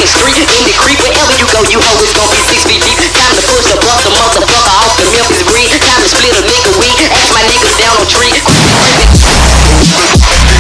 fucking street. In the creek, wherever you go, you know it's gon' be 6 feet deep. Time to push the bust a motherfucker off the Memphis breed. Time to split a nigga weed. Ask my niggas down on tree.